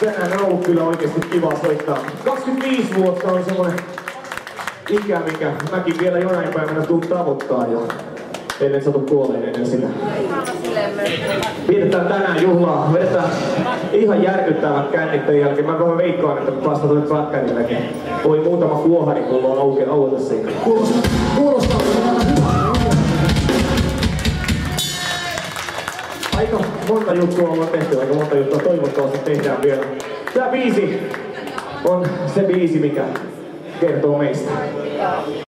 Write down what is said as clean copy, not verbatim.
Tänään on ollut kyllä oikeesti kiva soittaa. 25 vuotta on semmonen ikä, mikä mäkin vielä jonain päivänä tuun tavoittaa ja ennen satu kuoleen ennen sitä. Pidetään tänään juhlaa, vedetään ihan järkyttävät kännitten jälkeen. Mä vähän veikkaan, että vasta tulet pätkänilläkin. Oli muutama kuohari, kun on aueta siinä. Kuulostaa aika monta juttua ollaan tehty, aika monta juttua toivottavasti tehdään vielä. Tää biisi on se biisi, mikä kertoo meistä.